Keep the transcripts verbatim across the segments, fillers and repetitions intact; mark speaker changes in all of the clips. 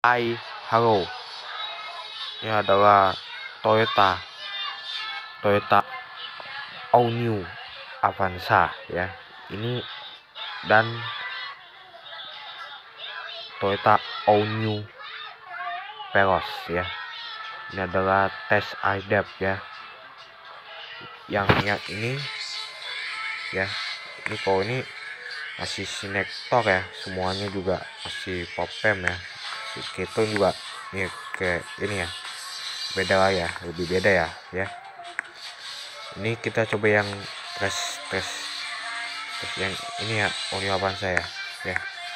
Speaker 1: Hai, halo. Ini adalah Toyota Toyota All New Avanza ya. Ini dan Toyota All New Veloz ya. Ini adalah tes I D A P ya. Yang yang ini ya. Ini kalau ini masih sinektor ya, semuanya juga masih popem ya. Keto juga ini kayak ini ya, beda lah ya, lebih beda ya ya. Ini kita coba yang tes tes tes yang ini ya, All Avanza ya ya.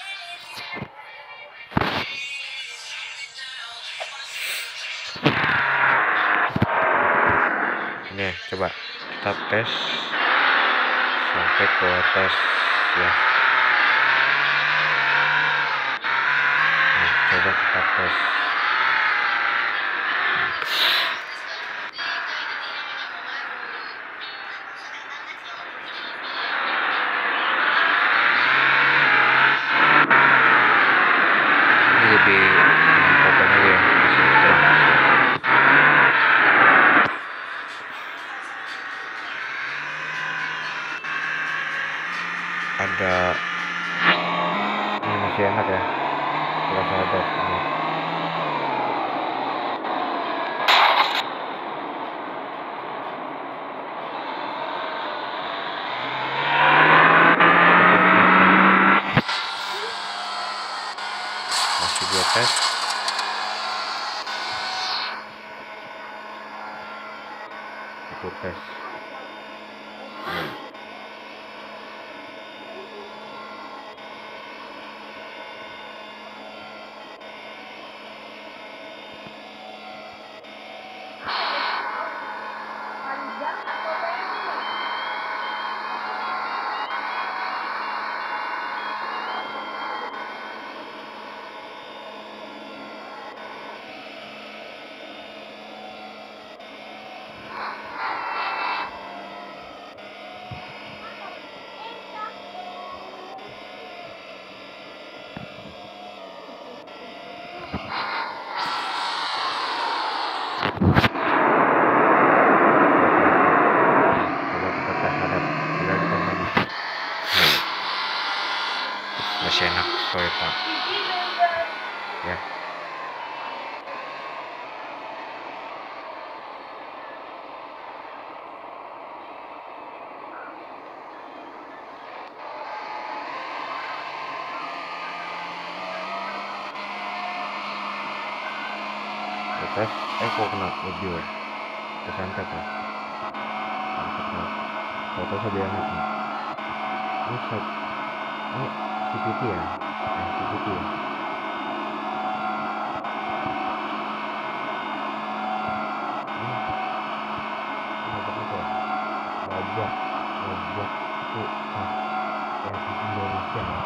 Speaker 1: Ini coba kita tes sampai ke tes ya. Nah, coba kita tes. Ini lebih popem aja ya, masih terang masih. Ada ini masih enak ya, rasa ada ini. Masih dua tes. Itu tes. Masih enak Toyota ya. Tes eh kok kena mobil ya, kesantet ya. Foto lebih enak nih. Ini set ini C V T ya, eh C V T ya. Ini apa apa ya? Wajah wajah tuh ah ya di Indonesia ya.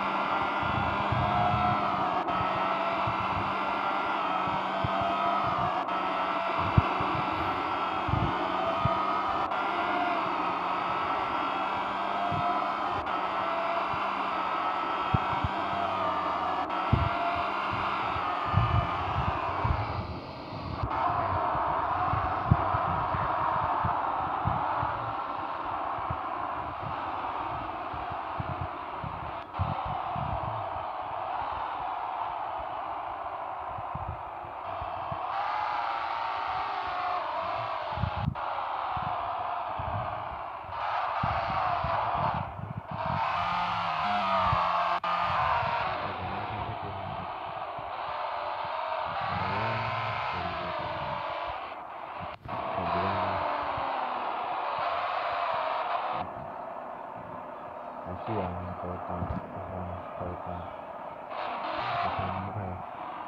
Speaker 1: Masih yang Toyota Toyota Toyota murah ya.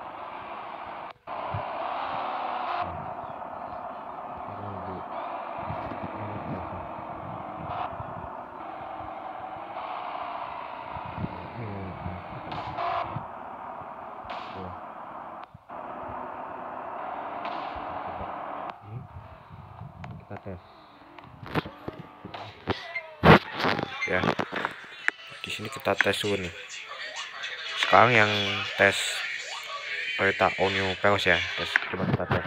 Speaker 1: Kita tes ya. Di sini kita tes dulu nih. Sekarang yang tes Toyota All New Prius ya. Terus coba kita tes.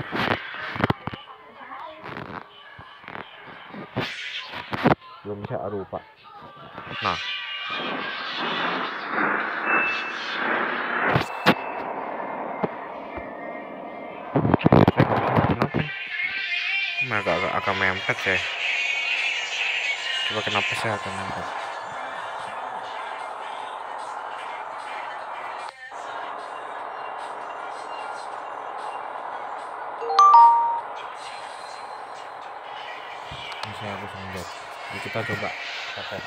Speaker 1: Belum bisa, aduh pak. Nah, saya agak agak mempet ya. Coba kenapa saya akan mempet? Ini saya harus melihat. Jadi kita coba kita tes.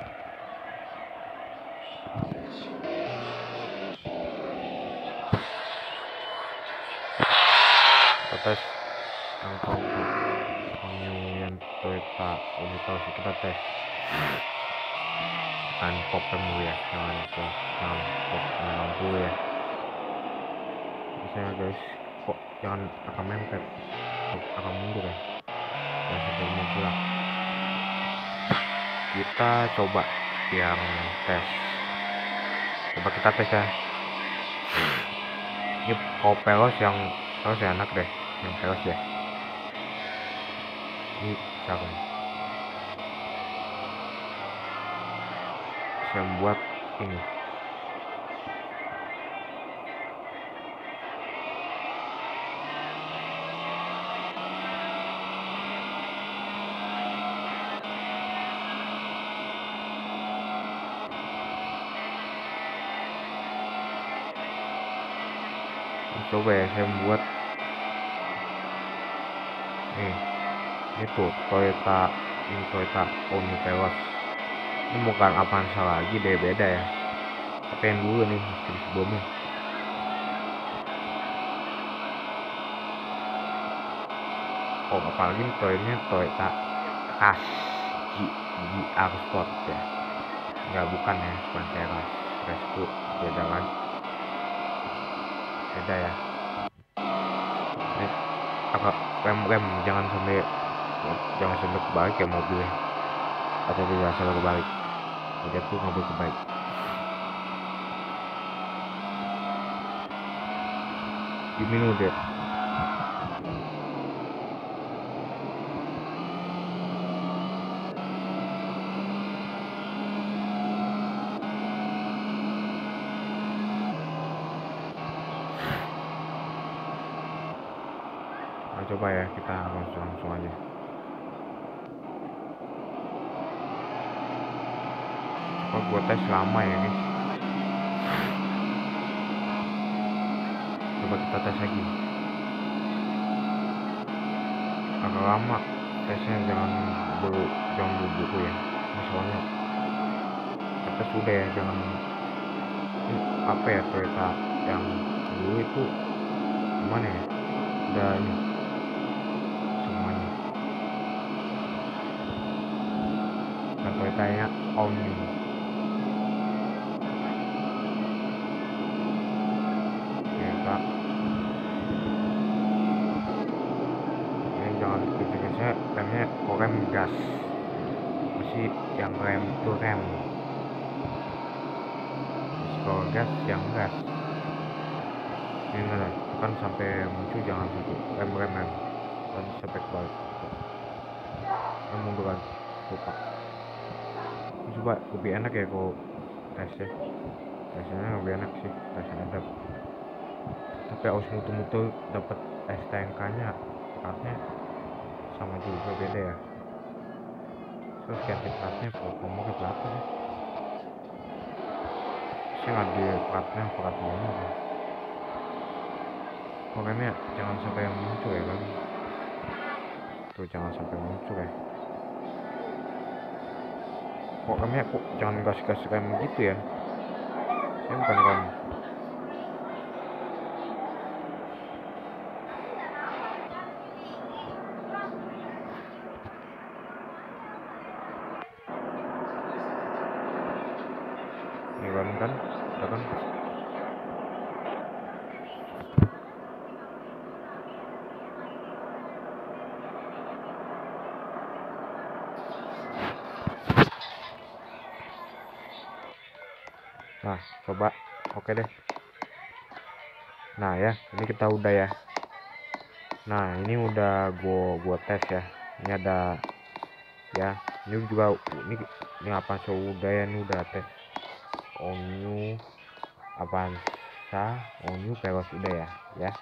Speaker 1: Kita tes yang kau yang Toyota Unitas kita tes. Kan pop dulu ya, jangan pop, jangan pop lampu ya. Saya guys, kok jangan akan mempet, akan mundur ya. Jangan sampai mundur lah. Kita coba yang tes. Coba kita tes ya. Ini kau pelos yang pelos ya, enak deh, yang pelos ya. Ini sarung. Saya membuat ini. Coba ya, saya membuat nih, itu Toyota ini Toyota All New Prius. Ini bukan Avanza lagi deh, beda ya. Tapi yang dulu nih, di sebelumnya. Oh, apalagi Toyotanya Toyota Rush G R Sport ya. Enggak, bukan ya, bukan Rush. Rush itu beda lagi. Beda ya. Ini agak rem-rem, jangan sampai jangan sampai kebalik ya mobilnya. Atau tidak salah kebalik. Dia tuh mobil kebalik. Diminum deh. Nah, coba ya, kita langsung langsung aja. Coba gua tes lama ya guys. Coba kita tes lagi. Agak lama tesnya, jangan buru jangan buru ya. Soalnya kita sudah ya, jangan ini apa ya, Toyota yang dulu itu gimana ya, udah ini semuanya. Dan Toyota nya All New. Toyota ini jangan kenceng-kenceng, remnya kok rem gas, masih yang rem itu rem, kalau gas yang gas. Ini enggak kan sampai muncul, jangan sampai rem rem rem nanti sampai balik. Yang mundur lagi, lupa. Coba lebih enak ya kalau tesnya, tesnya lebih enak sih, tesnya ada. Tapi harus mutu-mutu dapat S T N K nya, platnya sama juga beda ya. Terus ganti platnya ngomong ke berapa sih? Saya nggak di platnya plat nomor ya. Pokoknya jangan sampai yang muncul ya kan. Tuh jangan sampai muncul ya. Pokoknya kok jangan gas-gas rem gitu ya. Saya bukan rem. Ini kan kan, udah kan. Nah, coba, oke deh. Nah ya, ini kita udah ya. Nah ini udah gua gua tes ya. Ini ada ya. Ini juga ini ini apa sudah ya, ini udah tes Onyu Avanza Onyu Peros udah ya ya.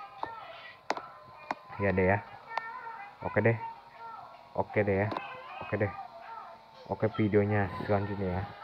Speaker 1: Ya deh ya. Oke deh. Oke deh ya. Oke deh. Oke videonya selanjutnya ya.